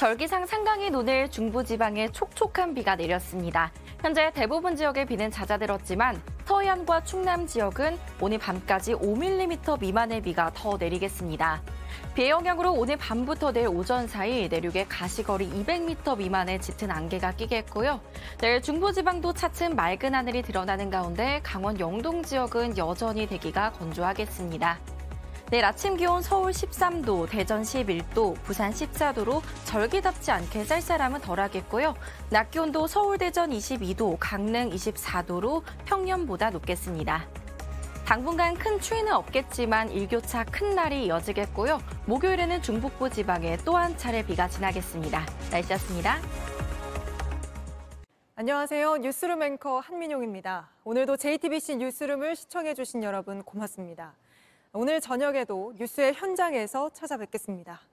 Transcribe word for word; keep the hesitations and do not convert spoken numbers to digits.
절기상 상강인 오늘 중부지방에 촉촉한 비가 내렸습니다. 현재 대부분 지역에 비는 잦아들었지만 서해안과 충남 지역은 오늘 밤까지 오 밀리미터 미만의 비가 더 내리겠습니다. 비의 영향으로 오늘 밤부터 내일 오전 사이 내륙에 가시거리 이백 미터 미만의 짙은 안개가 끼겠고요. 내일 중부지방도 차츰 맑은 하늘이 드러나는 가운데 강원 영동 지역은 여전히 대기가 건조하겠습니다. 내일 아침 기온 서울 십삼 도, 대전 십일 도, 부산 십사 도로 절기답지 않게 쌀쌀함은 덜하겠고요. 낮 기온도 서울, 대전 이십이 도, 강릉 이십사 도로 평년보다 높겠습니다. 당분간 큰 추위는 없겠지만 일교차 큰 날이 이어지겠고요. 목요일에는 중북부 지방에 또 한 차례 비가 지나겠습니다. 날씨였습니다. 안녕하세요. 뉴스룸 앵커 한민용입니다. 오늘도 제이티비씨 뉴스룸을 시청해주신 여러분 고맙습니다. 오늘 저녁에도 뉴스의 현장에서 찾아뵙겠습니다.